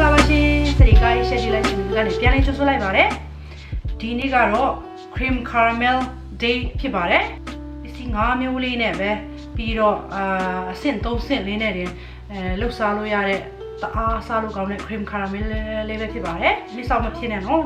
လာပါရှင်စရိကားရေးရှက်ဒီလိုက်ရှင်ဒီကနေပြန်လေးချိုးဆိုးလိုက်ပါတယ်ဒီနေ့ကတော့ cream caramel day ဖြစ်ပါတယ်ပစ္စည်း5မျိုးလေးနဲ့ပဲပြီးတော့အဆင့်3ဆင့်လေးနဲ့တင်လှုပ်ရှားလို့ရတဲ့တအားစားလို့ကောင်းတဲ့ cream caramel လေးပဲဖြစ်ပါတယ်မိစောက်မဖြစ်နဲ့နော်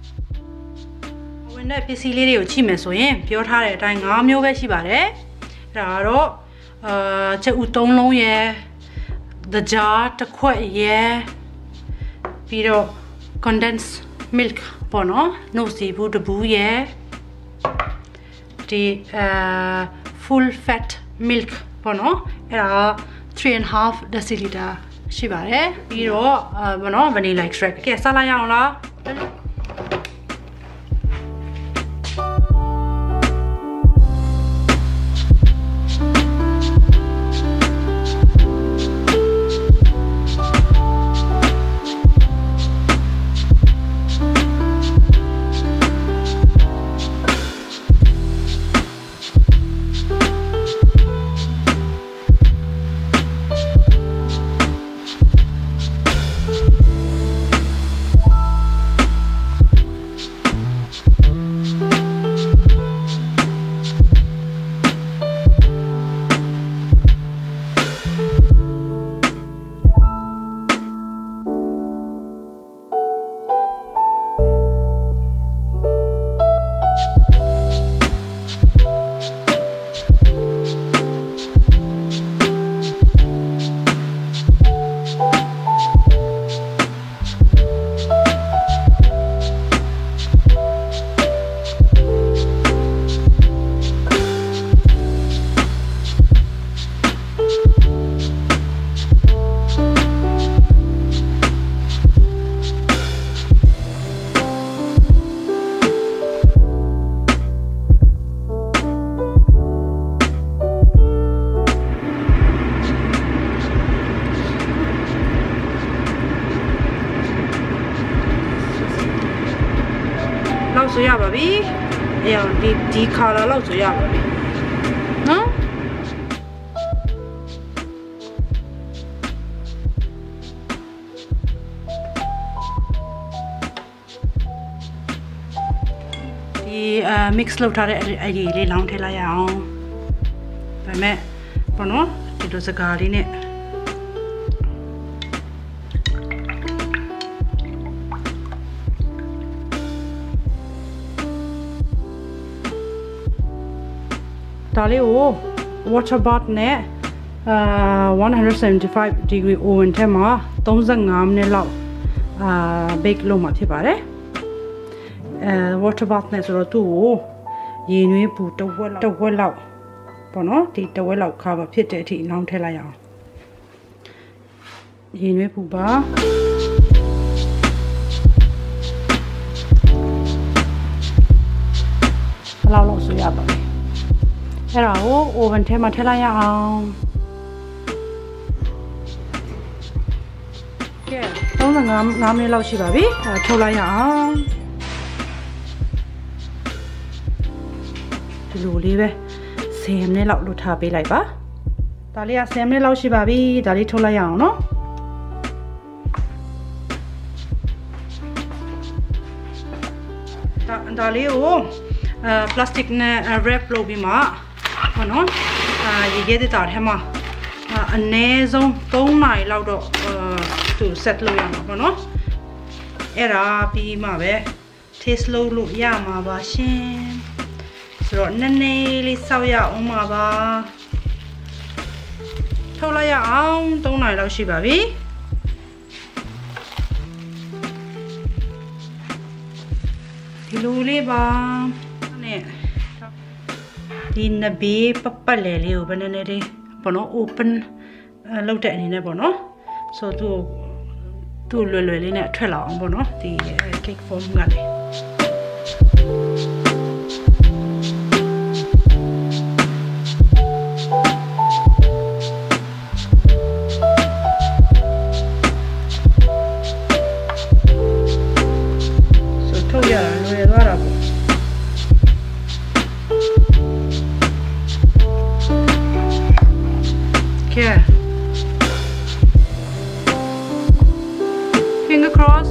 ဝင်တဲ့ပစ္စည်းလေးတွေကိုချိမယ်ဆိုရင်ပြောထားတဲ့အတိုင်း5မျိုးပဲရှိပါတယ်အဲ့ဒါကတော့ချက်ဥ3လုံးရယ် the jar တစ်ခွက်ရယ်ပြီးတော့ condense milk ပေါ့နော်နှုတ်စီဘူးတဘူးရယ်ဒီ full fat milk ပေါ့နော်အဲ့ဒါ3.5 deciliter ရှိပါတယ်ပြီးတော့ပေါ့နော် vanilla extract ကဲစားလိုက်ရအောင်လားဆိုရပါပြီ။အဲ့တော့ဒီ color လောက်ဆိုရပါပြီ။နော်ဒီ mix လုပ်ထားတဲ့အဲ့ဒီလေးလောင်းထည့်လိုက်ရအောင်။ဒါပေမဲ့ပေါ့နော်ဒီလိုစကားလေးနဲ့ဒါလေးကို water bath နဲ့175 degree oven ထဲမှာ35မိနစ်လောက်bake လုပ်မှာဖြစ်ပါတယ်water bath နဲ့ဆိုတော့သူ့ကိုရေနွေးပူတဝက်လောက်ပေါ့နော်ဒီတဝက်လောက်ခါပါဖြစ်တဲ့အထိလောင်းထည့်လိုက်ရအောင်ရေနွေးပူပါဘယ်လောက်ဆိုရပါလဲအဲ့ဒါကို oven ထဲမှာထည့်လိုက်ရအောင်ကဲ35မိနစ်လောက်ရှိပါပြီထုတ်လိုက်ရအောင်ဒီလိုလေးပဲ10မိနစ်လောက်လွတ်ထားပေးလိုက်ပါဒါလေးက10မိနစ်လောက်ရှိပါပြီဒါလေးထုတ်လိုက်ရအောင်နော်ဒါလေးကိုplastic နဲ့ wrap လုပ်ပြီးမှပေါ့နော်ရေခဲတဲ့တာထဲမှာအနည်းဆုံး3နာရီလောက်တော့သူ set လုပ်ရမှာပေါ့နော်အဲ့ဒါပြီးမှပဲ taste လုပ်လို့ရမှာပါရှင်ဆိုတော့နည်းနည်းလေးစောက်ရအောင်ပါထုတ်လိုက်ရအောင်3နာရီလောက်ရှိပါပြီဒီလိုလေးပါနဲ့ဒီနဘေးပတ်လေလေးကိုဘယ်နဲ့လေးပေါ့နော် open လုပ်တဲ့အနေနဲ့ပေါ့နော်ဆိုတော့သူ့လွယ်လွယ်လေးနဲ့ထွက်လာအောင်ပေါ့နော်ဒီ cake form ကလေးဆိုထုတ်ရတာလွယ်သွားတာပေါ့ကဲ finger cross.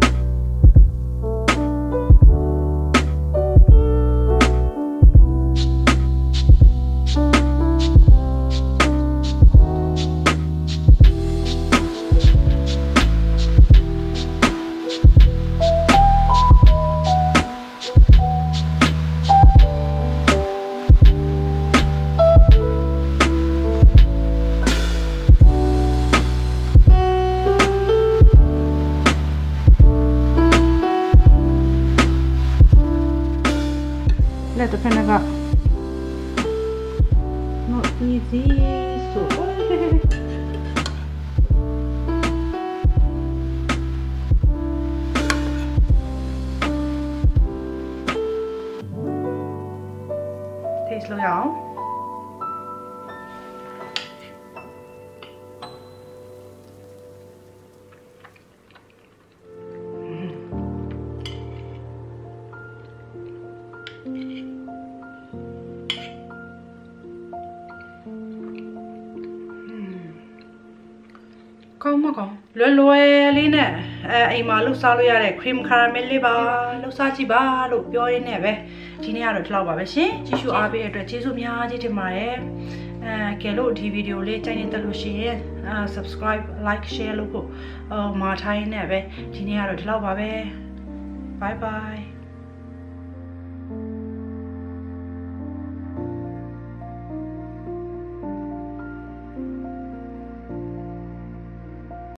Let the vinegar not easy so taste lo yao Come on, Lolo, Lina, a malu saluare, cream caramel liba, Losachi ba, look, you're in neve, Tinia Lava, Tishu Abbey, Tisumia, Timae, Kelo video later in the Lucia, subscribe, like, share, look, Marta neve, Tinia Lava, bye bye.